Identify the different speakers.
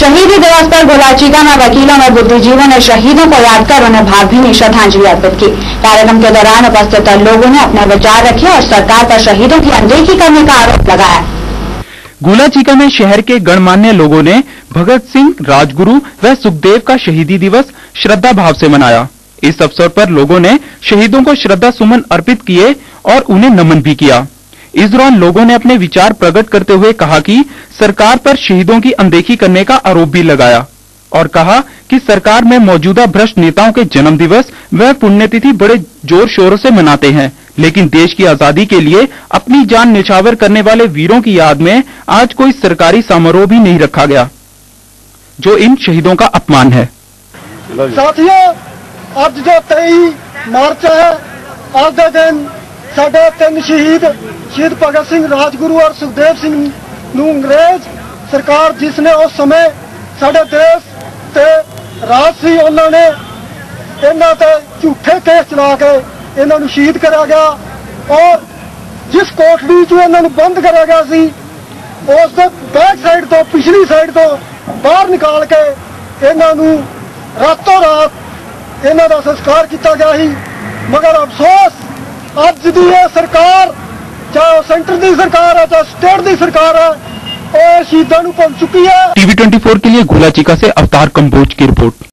Speaker 1: शहीदी दिवस पर गुलाचीका में वकीलों और बुद्धिजीवों ने शहीदों को याद कर उन्हें भावभीनी श्रद्धांजलि अर्पित की। कार्यक्रम के दौरान उपस्थित लोगों ने अपने विचार रखे और सरकार पर शहीदों की अनदेखी करने का आरोप लगाया।
Speaker 2: गुलाचीका में शहर के गणमान्य लोगों ने भगत सिंह, राजगुरु व सुखदेव का शहीदी दिवस श्रद्धा भाव से मनाया। इस अवसर पर लोगों ने शहीदों को श्रद्धा सुमन अर्पित किए और उन्हें नमन भी किया। इस दौरान लोगों ने अपने विचार प्रकट करते हुए कहा कि सरकार पर शहीदों की अनदेखी करने का आरोप भी लगाया और कहा कि सरकार में मौजूदा भ्रष्ट नेताओं के जन्म दिवस व पुण्यतिथि बड़े जोर शोरों से मनाते हैं, लेकिन देश की आजादी के लिए अपनी जान न्यौछावर करने वाले वीरों की याद में आज कोई सरकारी समारोह भी नहीं रखा गया, जो इन शहीदों का अपमान है।
Speaker 3: साथियों, आज जो 23 मार्च है, आज के दिन साढ़े 3 शहीद भगत सिंह, राजगुरु और सुखदेव सिंह ਨੂੰ अंग्रेज सरकार जिसने उस समय साढ़े देश ते राज सी उन्होंने इन्हां ते झूठे केस चला के इन्हां नूं शहीद करा गया और जिस कोठड़ी च इन्हां नूं बंद करा गया सी उस दे बैक साइड तो पिछली साइड तो बाहर निकाल के इन्हां नूं रातों रात इन्हां दा संस्कार किया गया ही। मगर अफसोस अज दी ये सरकार, चाहे सेंटर की सरकार है चाहे स्टेट की सरकार है, वो शहीदों को भुल चुकी है।
Speaker 2: टीवी 24 के लिए गुलाचीका से अवतार कंबोज की रिपोर्ट।